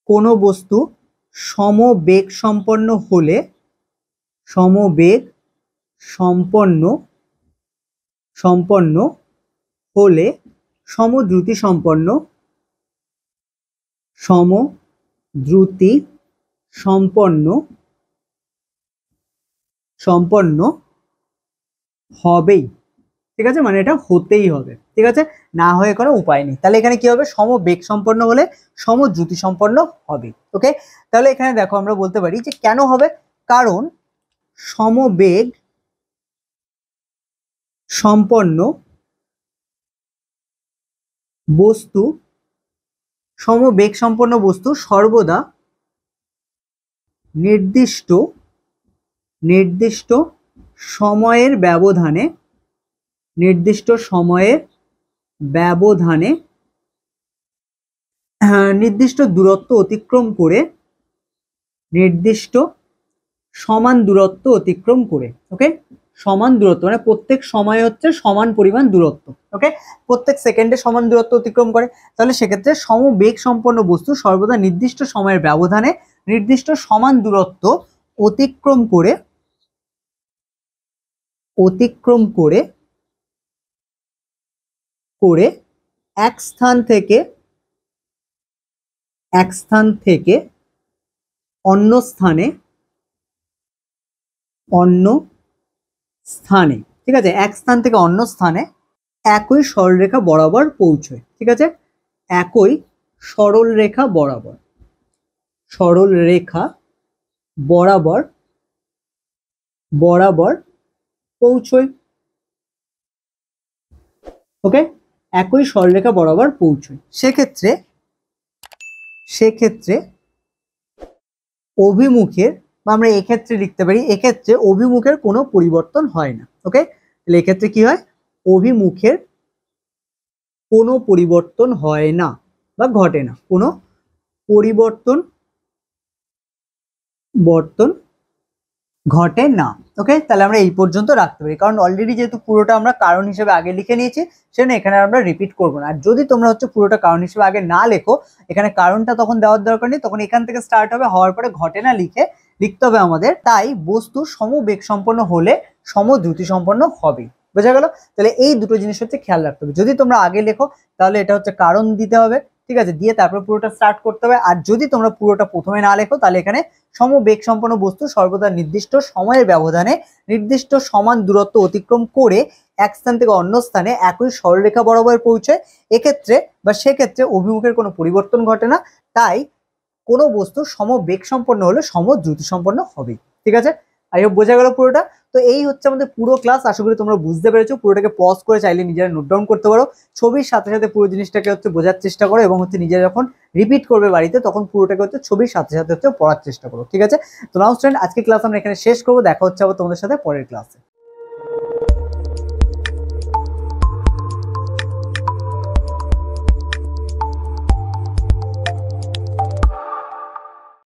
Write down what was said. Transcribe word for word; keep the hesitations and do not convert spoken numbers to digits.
কোনো বস্তু সমবেগ সম্পন্ন হলে সমবেগ সম্পন্ন সম্পন্ন হলে সমদ্রুতি সম্পন্ন সমদ্রুতি সম্পন্ন সম্পন্ন হবেই। ঠিক আছে, মানে এটা হতেই হবে। ঠিক আছে, না হয়ে কোনো উপায় নেই। তাহলে এখানে কি হবে, সমবেগ সম্পন্ন হলে সমদ্রুতি সম্পন্ন হবে। ওকে, তাহলে এখানে দেখো আমরা বলতে পারি যে কেন হবে, কারণ সমবেগ সম্পন্ন বস্তু সমবেগ সম্পন্ন বস্তু সর্বদা নির্দিষ্ট নির্দিষ্ট সময়ের ব্যবধানে নির্দিষ্ট সময়ের ব্যবধানে নির্দিষ্ট দূরত্ব অতিক্রম করে নির্দিষ্ট সমান দূরত্ব অতিক্রম করে ওকে সমান দূরত্ব মানে প্রত্যেক সময় হচ্ছে সমান পরিমাণ দূরত্ব। ওকে, প্রত্যেক সেকেন্ডে সমান দূরত্ব অতিক্রম করে। তাহলে সেক্ষেত্রে সমবেগ সম্পন্ন বস্তু সর্বদা নির্দিষ্ট সময়ের ব্যবধানে নির্দিষ্ট সমান দূরত্ব অতিক্রম করে অতিক্রম করে করে এক স্থান থেকে এক স্থান থেকে অন্য স্থানে অন্য স্থানে ঠিক আছে, এক স্থান থেকে অন্য স্থানে একই সরলরেখা বরাবর পৌঁছয়। ঠিক আছে, একই সরল রেখা বরাবর সরল রেখা বরাবর বরাবর পৌঁছয়। ওকে, একই সরলরেখা বরাবর পৌঁছয়। সেক্ষেত্রে সেক্ষেত্রে অভিমুখের বা আমরা এক্ষেত্রে লিখতে পারি এক্ষেত্রে অভিমুখের কোনো পরিবর্তন হয় না। ওকে, তাহলে এক্ষেত্রে কি হয়, অভিমুখের কোনো পরিবর্তন হয় না বা ঘটে না, কোনো পরিবর্তন বর্তন ঘটে না। ওকে, তাহলে আমরা এই পর্যন্ত রাখতে পারি, কারণ অলরেডি যেহেতু পুরোটা আমরা কারণ হিসেবে আগে লিখে নিয়েছি সেজন্য এখানে আমরা রিপিট করবো না। আর যদি তোমরা হচ্ছে পুরোটা কারণ হিসেবে আগে না লেখো, এখানে কারণটা তখন দেওয়ার দরকার নেই, তখন এখান থেকে স্টার্ট হবে, হওয়ার পরে ঘটে না লিখে লিখতে হবে আমাদের। তাই বস্তু সমবেগ সম্পন্ন হলে সমদ্রুতি সম্পন্ন হবে। বোঝা গেল? তাহলে এই দুটো জিনিস হচ্ছে খেয়াল রাখতে হবে। যদি তোমরা আগে লেখো তাহলে এটা হচ্ছে কারণ দিতে হবে, ঠিক আছে, দিয়ে তারপর পুরোটা স্টার্ট করতে হবে। আর যদি তোমরা পুরোটা প্রথমে না লেখো তাহলে এখানে সমবেগ সম্পন্ন বস্তু সর্বদা নির্দিষ্ট সময়ের ব্যবধানে নির্দিষ্ট সমান দূরত্ব অতিক্রম করে এক স্থান থেকে অন্য স্থানে একই সরলরেখা বরাবর পৌঁছয়। এক্ষেত্রে বা সেক্ষেত্রে অভিমুখের কোনো পরিবর্তন ঘটে না। তাই কোনো বস্তু সমবেগ সম্পন্ন হলে সমদ্রুতি সম্পন্ন হবে। ঠিক আছে, আই হোপ বোঝা গেল পুরোটা। তো এই হচ্ছে আমাদের পুরো ক্লাস, আশা করি তোমরা বুঝতে পেরেছো। পুরোটাকে পজ করে চাইলে নিজেরা নোট ডাউন করতে পারো, ছবির সাথে সাথে পুরো জিনিসটাকে হচ্ছে বোঝার চেষ্টা করো, এবং হচ্ছে নিজেরা যখন রিপিট করবে বাড়িতে তখন পুরোটাকে হচ্ছে ছবির সাথে সাথে হচ্ছে পড়ার চেষ্টা করো। ঠিক আছে, তো নাও স্টুডেন্ট, আজকে ক্লাস আমরা এখানে শেষ করবো। দেখা হচ্ছে আবার তোমাদের সাথে পরের ক্লাসে।